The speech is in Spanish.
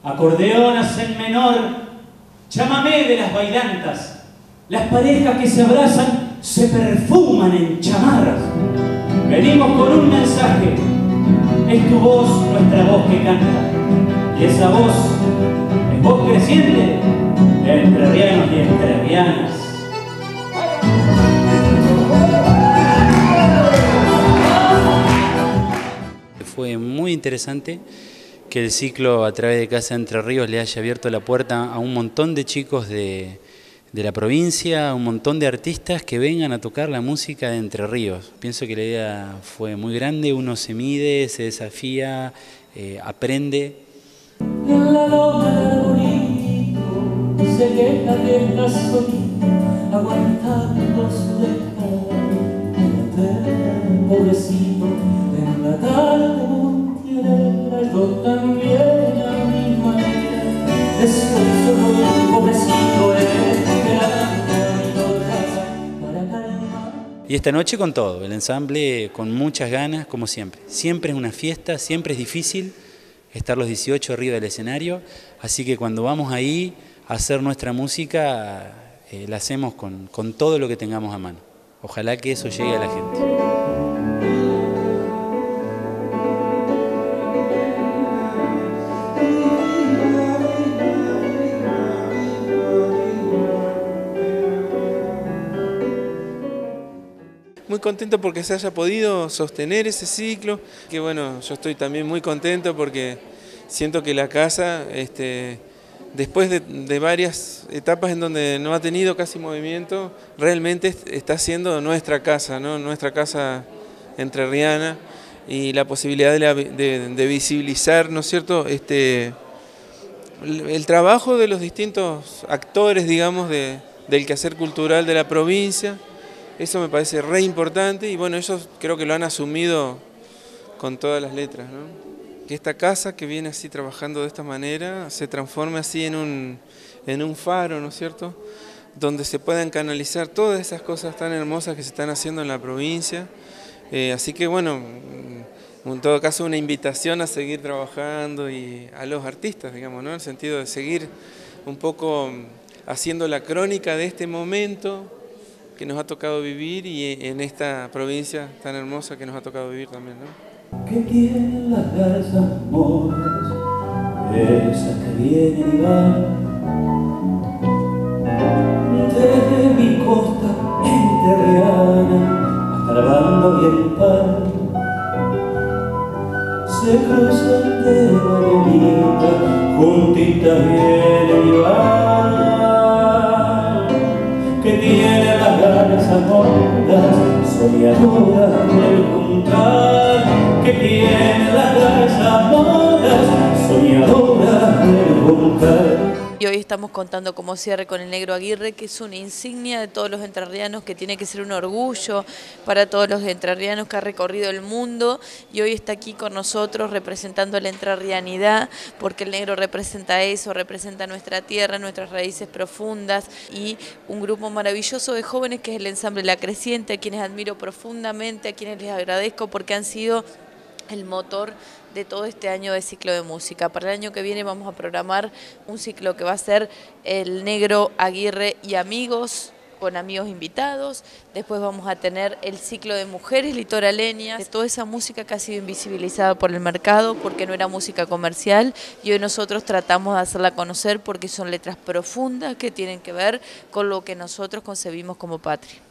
acordeonas en menor, chamamé de las bailantas, las parejas que se abrazan se perfuman en chamarras. Venimos con un mensaje, es tu voz, nuestra voz que canta, y esa voz es voz creciente de entrerrianos y entrerrianas. Fue muy interesante que el ciclo a través de Casa Entre Ríos le haya abierto la puerta a un montón de chicos de la provincia, a un montón de artistas que vengan a tocar la música de Entre Ríos. Pienso que la idea fue muy grande, uno se mide, se desafía, aprende. En la loma del arbolito se queja que está solita, aguantando su descanso, pobrecito, en la tarde montiera, yo también a mi manera, estoy solo el pobrecito, y esta noche con todo, el ensamble con muchas ganas, como siempre. Siempre es una fiesta, siempre es difícil estar los 18 arriba del escenario, así que cuando vamos ahí a hacer nuestra música, la hacemos con todo lo que tengamos a mano. Ojalá que eso llegue a la gente. Muy contento porque se haya podido sostener ese ciclo, que bueno, yo estoy también muy contento porque siento que la casa, después de varias etapas en donde no ha tenido casi movimiento, realmente está siendo nuestra casa, ¿no? Nuestra casa entrerriana, y la posibilidad de visibilizar, ¿no es cierto?, el trabajo de los distintos actores, digamos, del quehacer cultural de la provincia. Eso me parece re importante y bueno, ellos creo que lo han asumido con todas las letras, ¿no? Que esta casa que viene así trabajando de esta manera se transforme así en un faro, ¿no es cierto?, donde se puedan canalizar todas esas cosas tan hermosas que se están haciendo en la provincia. Así que bueno, en todo caso una invitación a seguir trabajando y a los artistas, digamos, ¿no?, en el sentido de seguir un poco haciendo la crónica de este momento que nos ha tocado vivir y en esta provincia tan hermosa que nos ha tocado vivir también, ¿no? ¿Qué tienen las garzas moras, esas que vienen y van? Desde mi costa entrerriana hasta la banda y el pan, se cruzan de manelita, juntitas vienen y van. Que tiene las garzas moras, soñadoras del juntar, que tiene las garzas moras, soñadoras del juntar. Y hoy estamos contando como cierre con el Negro Aguirre, que es una insignia de todos los entrerrianos, que tiene que ser un orgullo para todos los entrerrianos, que ha recorrido el mundo y hoy está aquí con nosotros representando la entrerrianidad, porque el negro representa eso, representa nuestra tierra, nuestras raíces profundas, y un grupo maravilloso de jóvenes que es el ensamble La Creciente, a quienes admiro profundamente, a quienes les agradezco porque han sido el motor de todo este año de ciclo de música. Para el año que viene vamos a programar un ciclo que va a ser el Negro Aguirre y amigos, con amigos invitados. Después vamos a tener el ciclo de mujeres litoraleñas, de toda esa música que ha sido invisibilizada por el mercado porque no era música comercial, y hoy nosotros tratamos de hacerla conocer porque son letras profundas que tienen que ver con lo que nosotros concebimos como patria.